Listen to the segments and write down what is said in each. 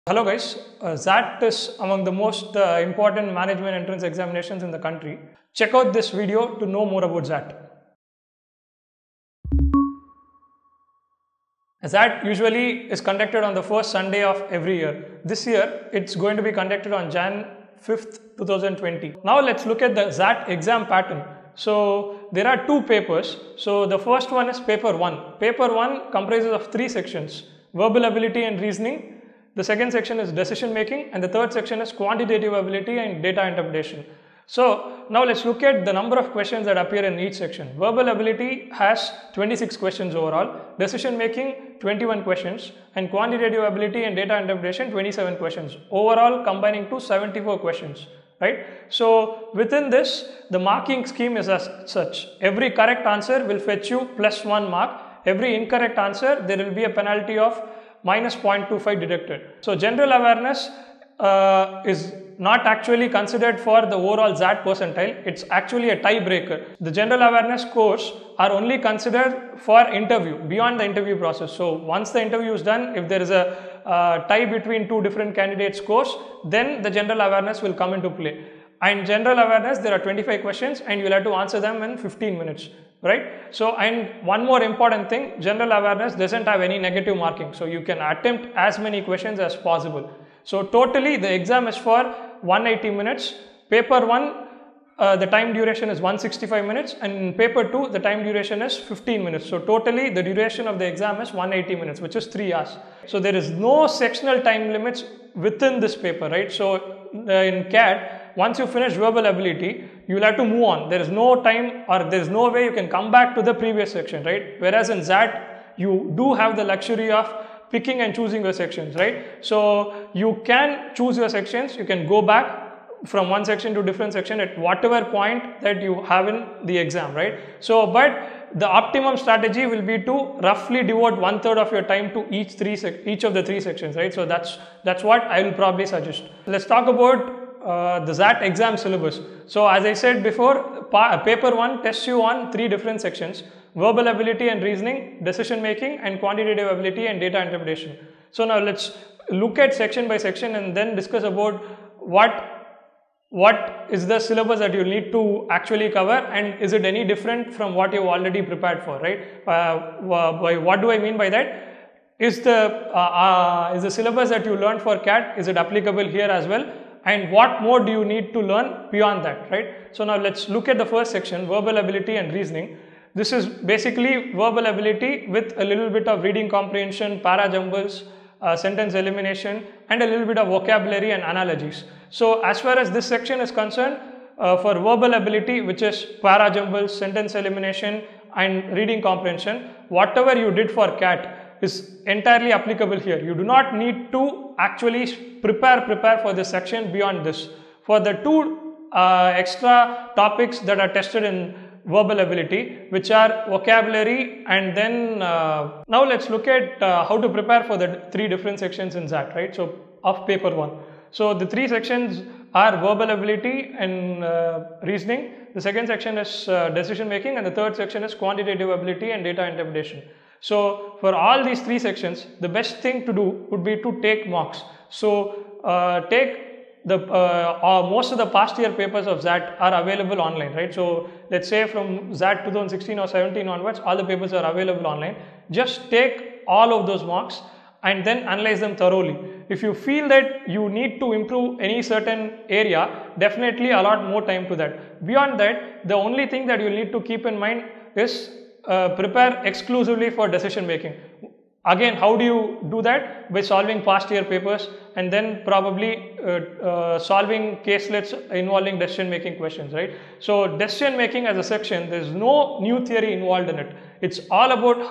Hello guys, ZAT is among the most important management entrance examinations in the country. Check out this video to know more about ZAT. ZAT usually is conducted on the first Sunday of every year. This year, it's going to be conducted on Jan 5th, 2020. Now let's look at the ZAT exam pattern. So there are two papers. So the first one is paper 1. Paper 1 comprises of 3 sections: verbal ability and reasoning. The second section is decision making, and the third section is quantitative ability and data interpretation. So now let's look at the number of questions that appear in each section. Verbal ability has 26 questions overall, decision making 21 questions, and quantitative ability and data interpretation 27 questions. Overall combining to 74 questions, right? So within this, the marking scheme is as such. Every correct answer will fetch you +1 mark. Every incorrect answer, there will be a penalty of -0.25 deducted. So general awareness is not actually considered for the overall ZAT percentile. It's actually a tiebreaker. The general awareness scores are only considered for interview, beyond the interview process. So once the interview is done, if there is a tie between two different candidate scores, then the general awareness will come into play. And general awareness, there are 25 questions and you will have to answer them in 15 minutes. Right? So, and one more important thing, general awareness doesn't have any negative marking. So, you can attempt as many questions as possible. So, totally the exam is for 180 minutes. Paper 1, the time duration is 165 minutes, and in paper 2, the time duration is 15 minutes. So, totally the duration of the exam is 180 minutes, which is 3 hours. So, there is no sectional time limits within this paper, right? So, in CAT, once you finish verbal ability, you will have to move on. There is no time or there is no way you can come back to the previous section, right? Whereas in ZAT, you do have the luxury of picking and choosing your sections, right? So you can choose your sections, you can go back from one section to different section at whatever point that you have in the exam, right? So, but the optimum strategy will be to roughly devote 1/3 of your time to each of the 3 sections, right? So that's what I will probably suggest. Let's talk about the ZAT exam syllabus. So as I said before, paper 1 tests you on 3 different sections: verbal ability and reasoning, decision making, and quantitative ability and data interpretation. So now let's look at section by section and then discuss about what is the syllabus that you need to actually cover, and is it any different from what you've already prepared for, right? What do I mean by that? Is the syllabus that you learned for CAT, is it applicable here as well? And what more do you need to learn beyond that, right? So now let's look at the first section, verbal ability and reasoning. This is basically verbal ability with a little bit of reading comprehension, para jumbles, sentence elimination, and a little bit of vocabulary and analogies. So as far as this section is concerned, for verbal ability, which is para jumbles, sentence elimination, and reading comprehension, whatever you did for CAT is entirely applicable here. You do not need to actually prepare for this section beyond this. For the 2 extra topics that are tested in verbal ability, which are vocabulary, and then now let's look at how to prepare for the 3 different sections in ZAT, right? So of paper 1. So the 3 sections are verbal ability and reasoning. The second section is decision making, and the third section is quantitative ability and data interpretation. So for all these 3 sections, the best thing to do would be to take mocks. So take the most of the past year papers of ZAT are available online, right? So let's say from ZAT 2016 or 17 onwards, all the papers are available online. Just take all of those mocks and then analyze them thoroughly. If you feel that you need to improve any certain area, definitely allot more time to that. Beyond that, the only thing that you need to keep in mind is prepare exclusively for decision making. Again, how do you do that? By solving past year papers and then probably solving caselets involving decision making questions, right? So decision making as a section, there is no new theory involved in it. It's all about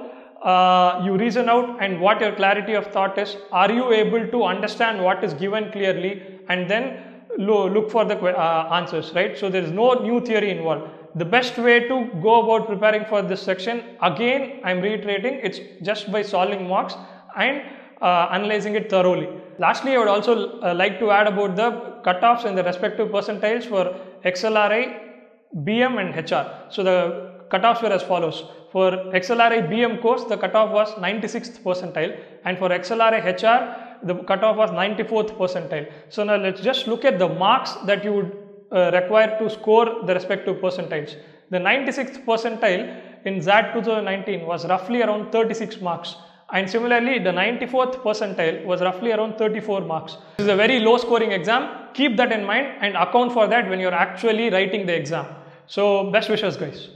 how you reason out and what your clarity of thought is. Are you able to understand what is given clearly and then look for the answers, right? So there is no new theory involved. The best way to go about preparing for this section, again I am reiterating, it's just by solving mocks and analyzing it thoroughly. Lastly, I would also like to add about the cutoffs and the respective percentiles for XLRI, BM and HR. So the cutoffs were as follows. For XLRI BM course, the cutoff was 96th percentile, and for XLRI HR, the cutoff was 94th percentile. So now let's just look at the marks that you would require to score the respective percentiles. The 96th percentile in XAT 2019 was roughly around 36 marks. And similarly, the 94th percentile was roughly around 34 marks. This is a very low scoring exam. Keep that in mind and account for that when you're actually writing the exam. So best wishes, guys.